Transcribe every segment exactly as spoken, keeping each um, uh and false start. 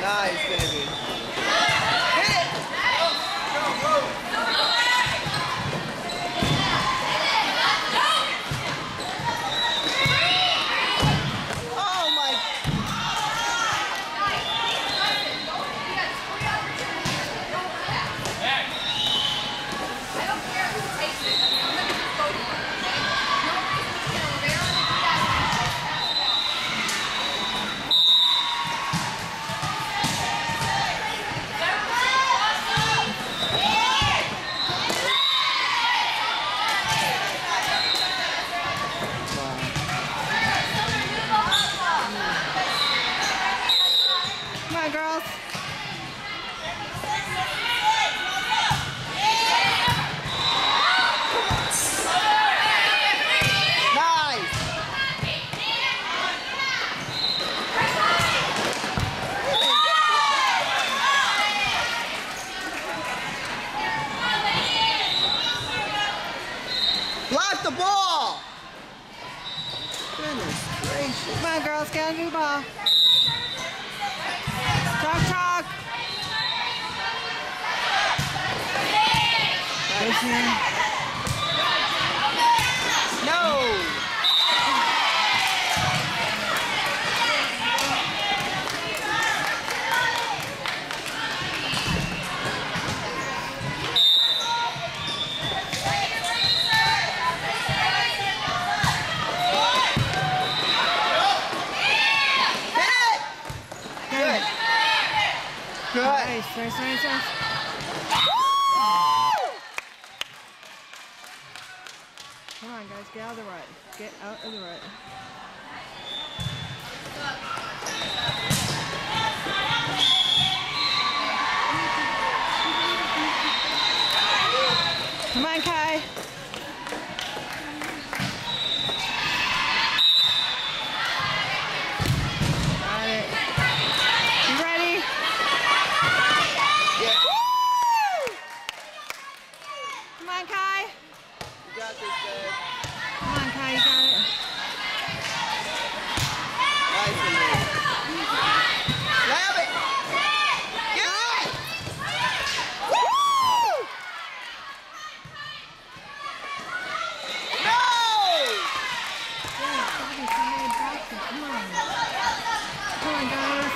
Nice, baby. Hit it! Go, go! Oh my! Block the ball! Goodness gracious. Come on, girls, get a new ball. Talk, talk. No! Good. Nice, nice, nice, nice. Come on, guys, get out of the rut. Get out of the rut. Come on, Kai. Come on, Kai, you got it. Nice one, man. Grab it! Get it! Woo! No! Yeah, Bobby, somebody back there. Come on. Come on, guys.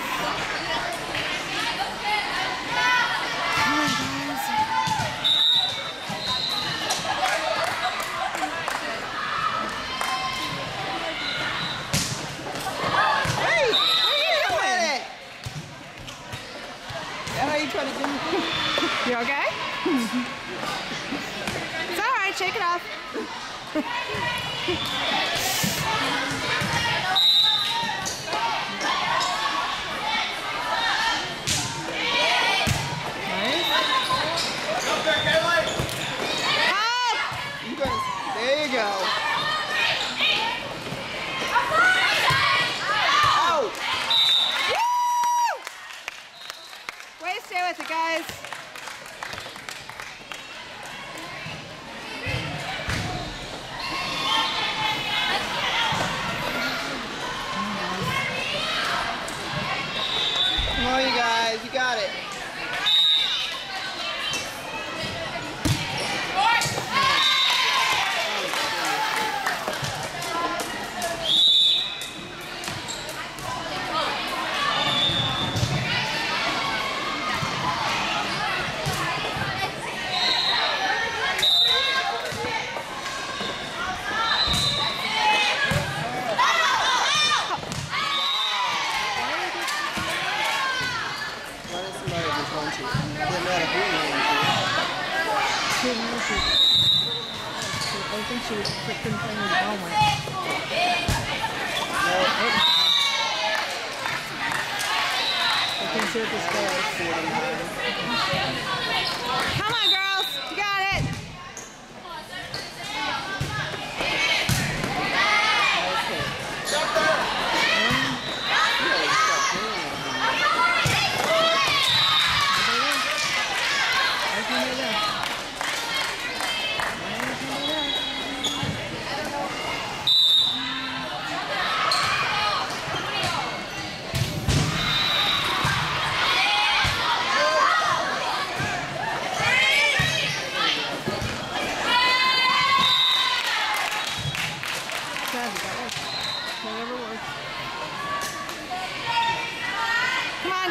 Come on, guys. You okay? It's all right. Shake it off. There you go. Oh! Way to stay with it, guys. Come on, you guys. You got it. I think she was freaking playing with the ball went. I can see what this goes. Come on, girls. You got it.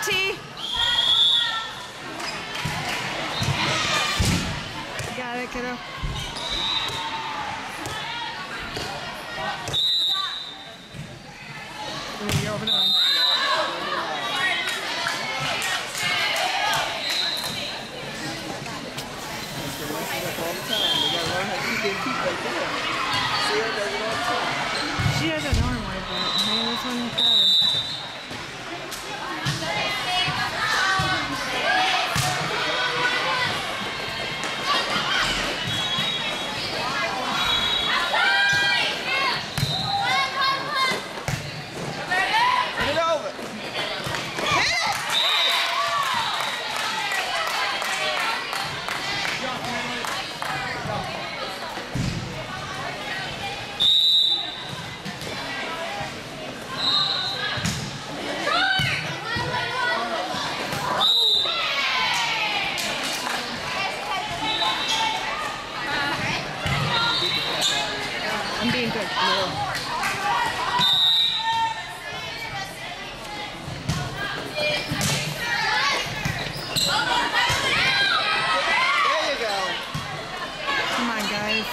T. Got it, kiddo. You're over the line. She does it normally, but maybe this one is better. I'm being good. No. There you go. Come on, guys.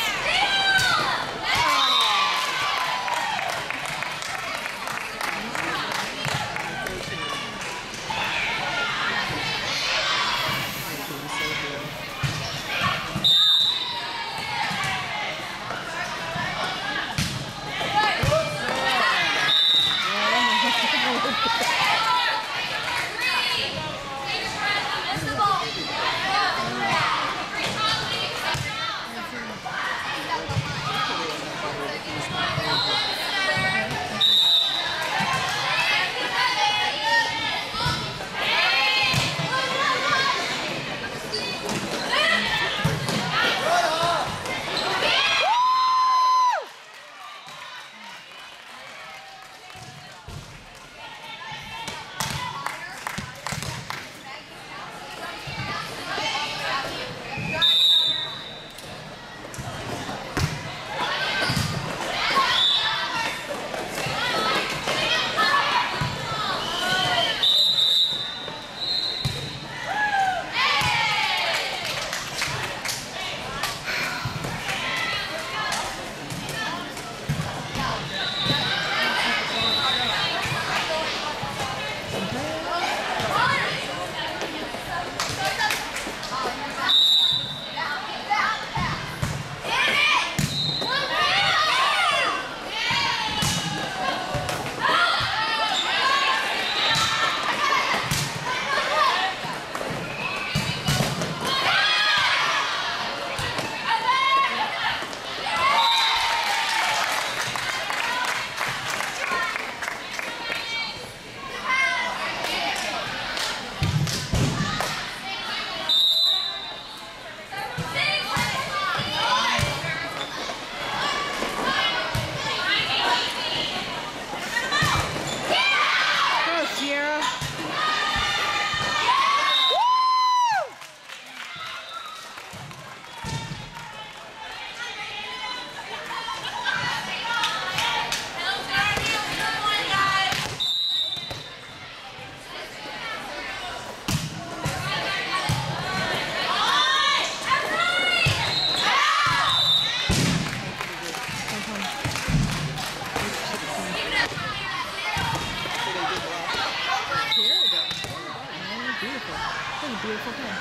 Beautiful play.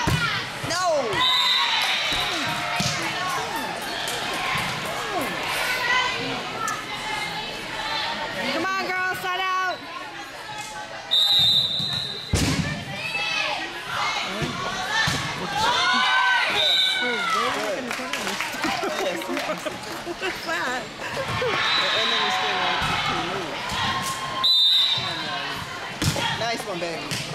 No! Come on, girls, side out. What's that? Nice one, baby.